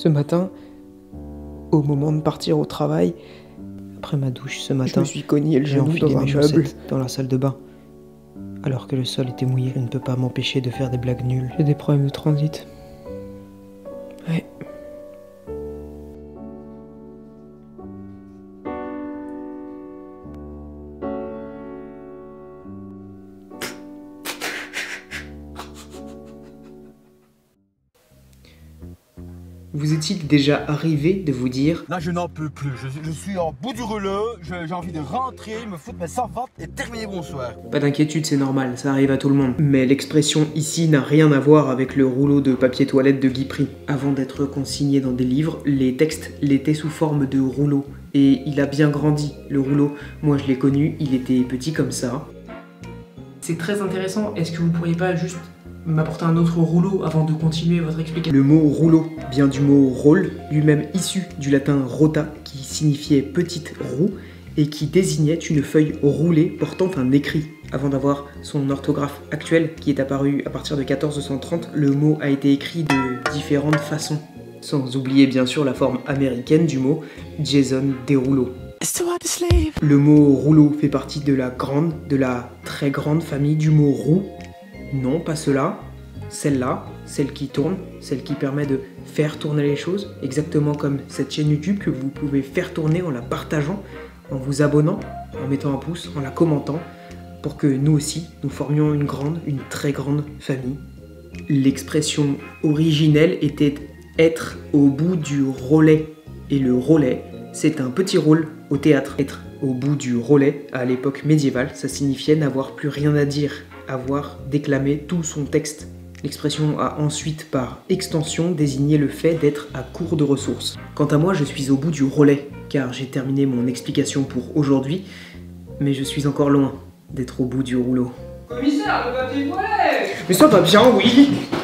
Ce matin, au moment de partir au travail, après ma douche ce matin, je me suis cogné le genou dans un meuble dans la salle de bain. Alors que le sol était mouillé, je ne peux pas m'empêcher de faire des blagues nulles. J'ai des problèmes de transit. Ouais. Vous est-il déjà arrivé de vous dire: là je n'en peux plus, je suis en bout du rouleau, j'ai envie de rentrer, me foutre mes savates et terminer bonsoir. Pas d'inquiétude, c'est normal, ça arrive à tout le monde. Mais l'expression ici n'a rien à voir avec le rouleau de papier toilette de Guy Pry. Avant d'être consigné dans des livres, les textes l'étaient sous forme de rouleau. Et il a bien grandi, le rouleau. Moi je l'ai connu, il était petit comme ça. C'est très intéressant, est-ce que vous pourriez pas juste m'apporter un autre rouleau avant de continuer votre explication? Le mot rouleau vient du mot rôle, lui-même issu du latin rota, qui signifiait petite roue et qui désignait une feuille roulée portant un écrit. Avant d'avoir son orthographe actuelle qui est apparue à partir de 1430, le mot a été écrit de différentes façons. Sans oublier bien sûr la forme américaine du mot Jason Derulo. Le mot rouleau fait partie de la très grande famille du mot roue. Non, pas cela, celle-là, celle qui tourne, celle qui permet de faire tourner les choses, exactement comme cette chaîne YouTube que vous pouvez faire tourner en la partageant, en vous abonnant, en mettant un pouce, en la commentant, pour que nous aussi, nous formions une très grande famille. L'expression originelle était être au bout du relais, et le relais, c'est un petit rôle au théâtre. Être au bout du relais, à l'époque médiévale, ça signifiait n'avoir plus rien à dire, avoir déclamé tout son texte. L'expression a ensuite, par extension, désigné le fait d'être à court de ressources. Quant à moi, je suis au bout du relais, car j'ai terminé mon explication pour aujourd'hui, mais je suis encore loin d'être au bout du rouleau. Commissaire, le papier toilette! Mais ça va bien, oui!